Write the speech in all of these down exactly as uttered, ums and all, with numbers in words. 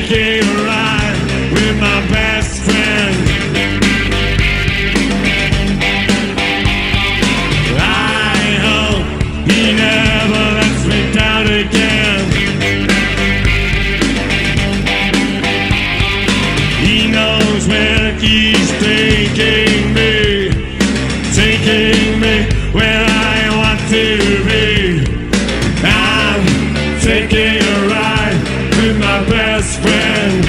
taking a ride with my best friend. I hope he never lets me down again. He knows where he's taking me, taking me where I want to be. I'm taking a ride with my best friend.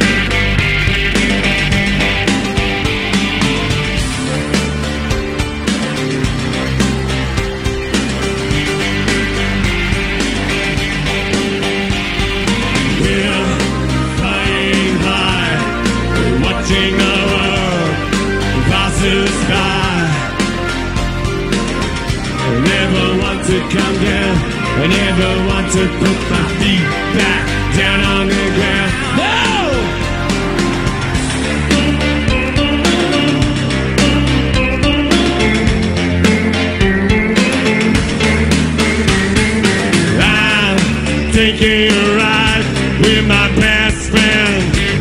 We're flying high, watching the world pass us by. I never want to come down, I never want to put my feet back down on the ground. No! I'm taking a ride with my best friend.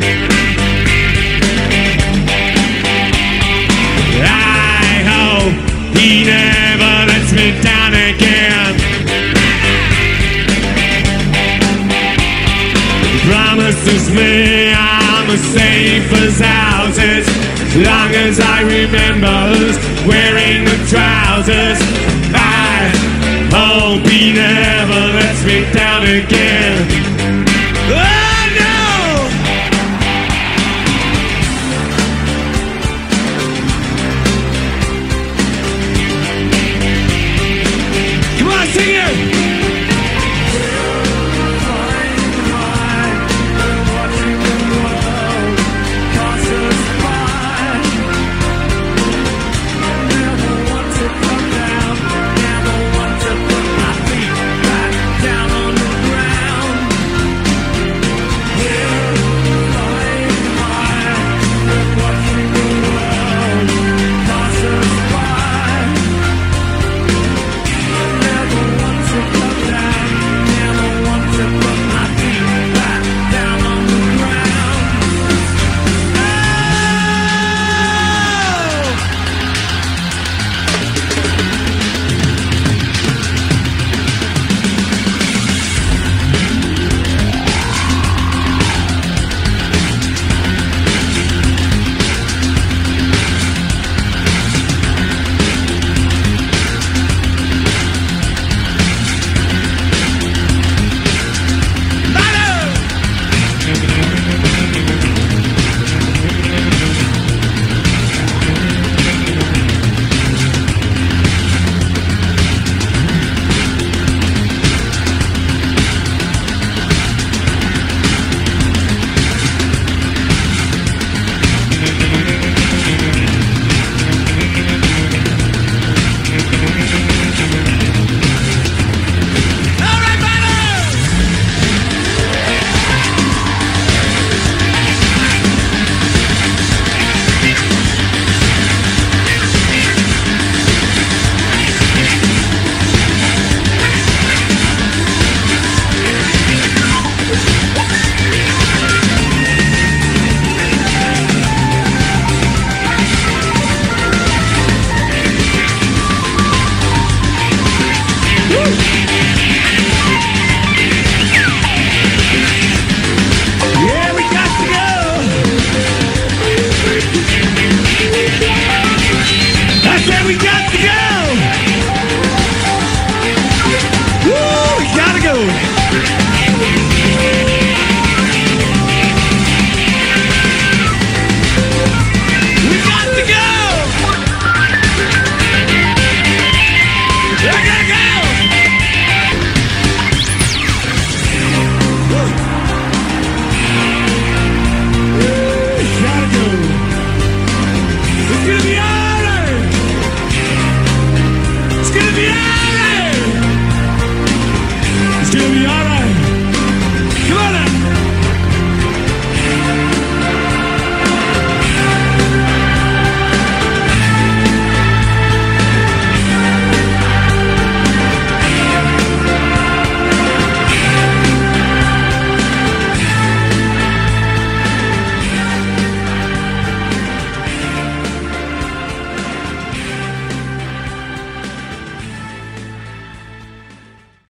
I hope he never lets me down again. Promises me I'm as safe as houses, as long as I remember who's wearing the trousers. I hope he never lets me down again.